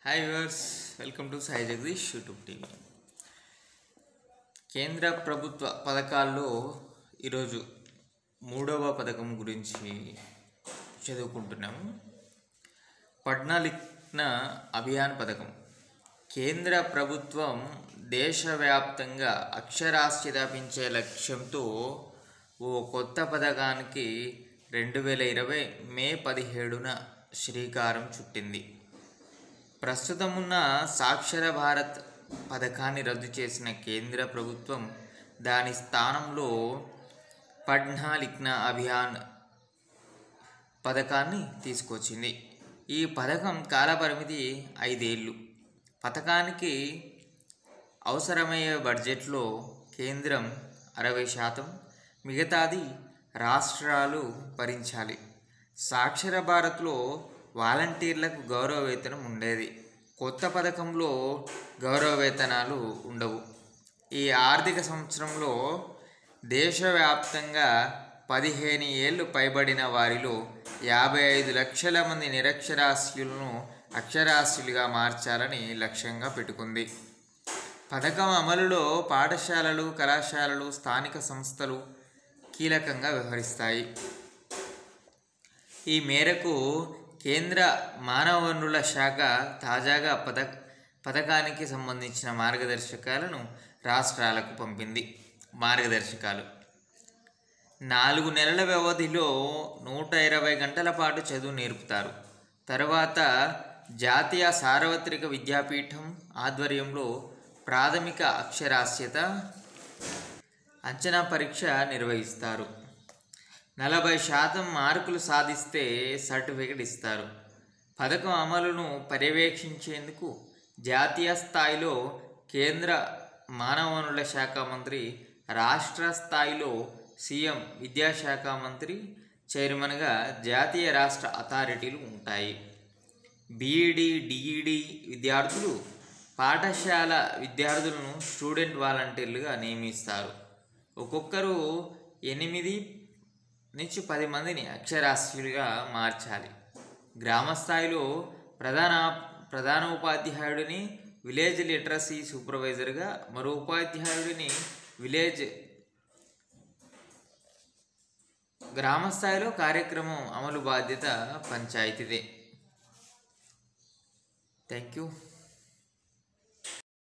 Hi viewers, welcome to Sai Jagdish YouTube TV. కేంద్ర ప్రభుత్వ పథకాల్లో ఈరోజు మూడవ పథకం గురించి చదువుకుంటున్నాము. పढ़ना लिखना అభియాన్ పథకం. కేంద్ర ప్రభుత్వం దేశవ్యాప్తంగా అక్షరాస్యత పెంచే లక్ష్యంతో ఓ కొత్త పథకానికి 2020 మే 17న శ్రీకారం చుట్టింది. ప్రస్తుతమున్న సాక్షర భారత్ పథకాన్ని రద్దు చేసిన కేంద్ర ప్రభుత్వం దాని స్థానంలో పढ़ना लिखना అభియాన్ పథకాన్ని తీసుకొచ్చింది. ఈ పథకం కాలపరిమితి 5 ఏళ్ళు. పథకానికి అవసరమయ్యే బడ్జెట్లో కేంద్రం 60%, మిగతాది రాష్ట్రాలు భరించాలి. సాక్షర భారత్లో వాలంటీర్లకు గౌరవ వేతనం ఉండేది. కొత్త పథకంలో గౌరవ వేతనాలు ఉండవు. ఈ ఆర్థిక సంవత్సరంలో దేశవ్యాప్తంగా 15 ఏళ్ళు పైబడిన వారిలో 55 లక్షల మంది నిరక్షరాస్యులను అక్షరాస్యులుగా మార్చాలని లక్ష్యంగా పెట్టుకుంది. పథకం అమలులో పాఠశాలలు, కళాశాలలు, స్థానిక సంస్థలు కీలకంగా వ్యవహరిస్తాయి. ఈ మేరకు కేంద్ర మానవ వనరుల శాఖ తాజాగా పథకానికి సంబంధించిన మార్గదర్శకాలను రాష్ట్రాలకు పంపింది. మార్గదర్శకాలు: 4 నెలల వ్యవధిలో 120 గంటల పాటు చదువు నేర్పుతారు. తర్వాత జాతీయ సార్వత్రిక విద్యాపీఠం ఆధ్వర్యంలో ప్రాథమిక అక్షరాస్యత అంచనా పరీక్ష నిర్వహిస్తారు. 40% మార్కులు సాధిస్తే సర్టిఫికెట్ ఇస్తారు. పథకం అమలును పర్యవేక్షించేందుకు జాతీయ స్థాయిలో కేంద్ర మానవ వనరుల శాఖ మంత్రి, రాష్ట్ర స్థాయిలో సీఎం, విద్యాశాఖ మంత్రి చైర్మన్గా జాతీయ రాష్ట్ర అథారిటీలు ఉంటాయి. బీఈడీ, డిఈడీ విద్యార్థులు పాఠశాల విద్యార్థులను స్టూడెంట్ వాలంటీర్లుగా నియమిస్తారు. ఒక్కొక్కరు 8 నుంచి 10 మందిని అక్షరాస్యులుగా మార్చాలి. గ్రామ స్థాయిలో ప్రధాన ఉపాధ్యాయుడిని, విలేజ్ లిటరసీ సూపర్వైజర్గా, మరో ఉపాధ్యాయుడిని గ్రామ స్థాయిలో కార్యక్రమం అమలు బాధ్యత పంచాయతీదే. Thank you.